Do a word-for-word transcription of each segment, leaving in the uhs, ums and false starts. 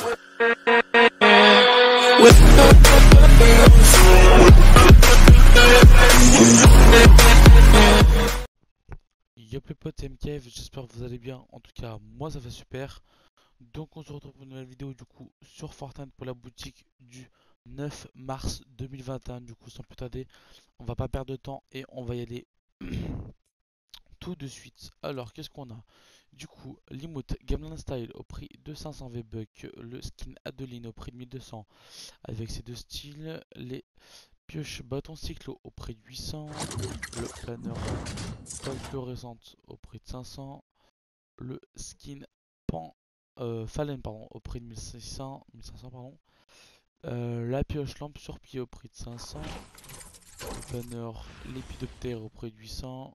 Yop les potes, c'est M K F, j'espère que vous allez bien. En tout cas, moi ça va super. Donc on se retrouve pour une nouvelle vidéo du coup sur Fortnite pour la boutique du neuf mars deux mille vingt et un. Du coup, sans plus tarder, on va pas perdre de temps et on va y aller tout de suite. Alors, qu'est-ce qu'on a? Du coup, l'emote Gamelan Style au prix de cinq cents V-Bucks, le skin Adeline au prix de mille deux cents avec ses deux styles, les pioche bâton cyclo au prix de huit cents, le planeur toile fluorescente au prix de cinq cents, le skin pan euh, Fallen pardon, au prix de mille six cents, mille cinq cents pardon, euh, la pioche lampe sur pied au prix de cinq cents, le planeur lépidoptère au prix de huit cents.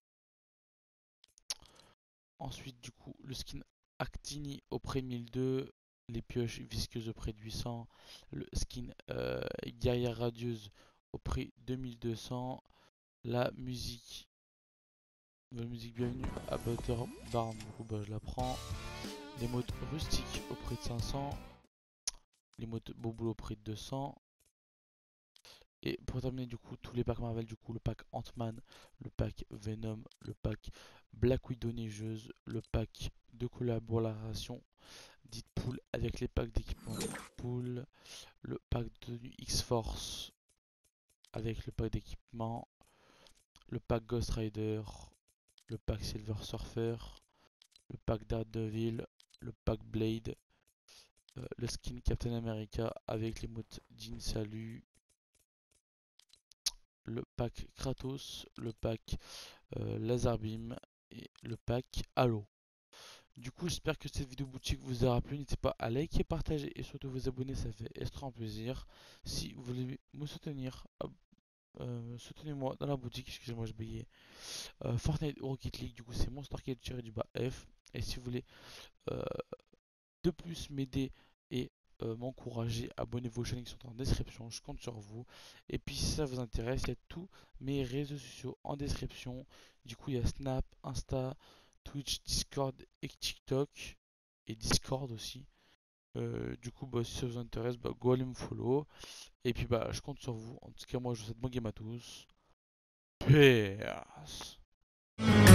Ensuite du coup le skin Actini au prix de mille deux cents, les pioches visqueuses au prix de huit cents, le skin euh, guerrière radieuse au prix de mille deux cents, la musique, nouvelle musique bienvenue à Butterbarn, du coup bah je la prends, les modes rustiques au prix de cinq cents, les modes Bobo au prix de deux cents. Et pour terminer du coup tous les packs Marvel, du coup le pack Ant-Man, le pack Venom, le pack Black Widow neigeuse, le pack de collaboration Deadpool avec les packs d'équipement Deadpool, le pack de X-Force avec le pack d'équipement, le pack Ghost Rider, le pack Silver Surfer, le pack Daredevil, le pack Blade, euh, le skin Captain America avec les modes Jean Salut, le pack Kratos, le pack euh, Laser Beam et le pack Halo. Du coup, j'espère que cette vidéo boutique vous aura plu. N'hésitez pas à liker, partager et surtout vous abonner, ça fait extrêmement plaisir. Si vous voulez me soutenir, euh, soutenez-moi dans la boutique. Excusez-moi, je bégayais. Euh, Fortnite Rocket League, du coup, c'est mon Stargate tiré du bas F. Et si vous voulez euh, de plus m'aider et euh, m'encourager, abonnez-vous aux chaînes qui sont en description, je compte sur vous. Et puis si ça vous intéresse, il y a tous mes réseaux sociaux en description. Du coup il y a Snap, Insta, Twitch, Discord et TikTok et Discord aussi. Euh, du coup bah, si ça vous intéresse, bah, go aller me follow. Et puis bah je compte sur vous. En tout cas moi je vous souhaite bon game à tous. Peace.